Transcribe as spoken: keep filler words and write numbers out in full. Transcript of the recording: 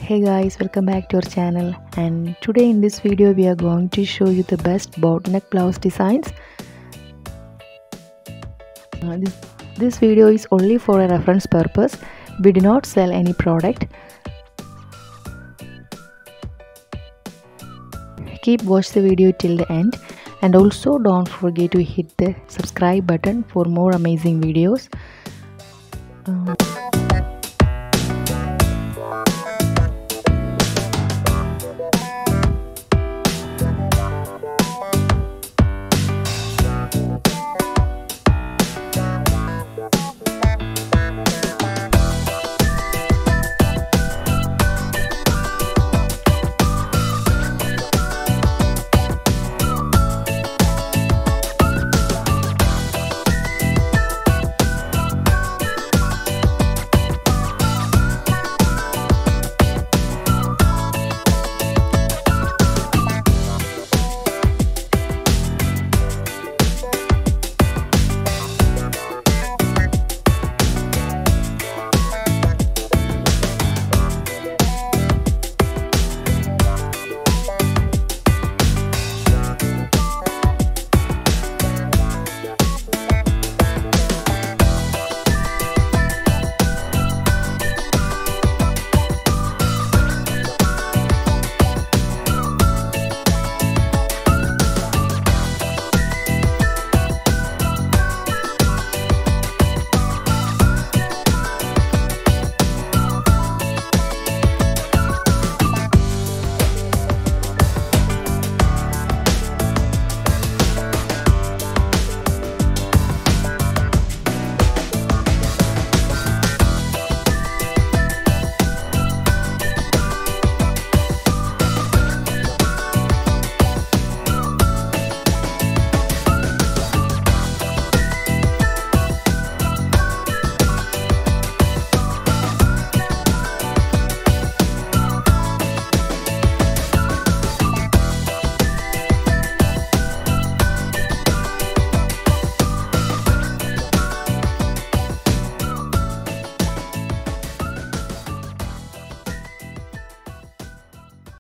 Hey guys, welcome back to our channel, and today in this video we are going to show you the best boat neck blouse designs. Uh, this, this video is only for a reference purpose. We do not sell any product. Keep watch the video till the end, and also don't forget to hit the subscribe button for more amazing videos. Uh,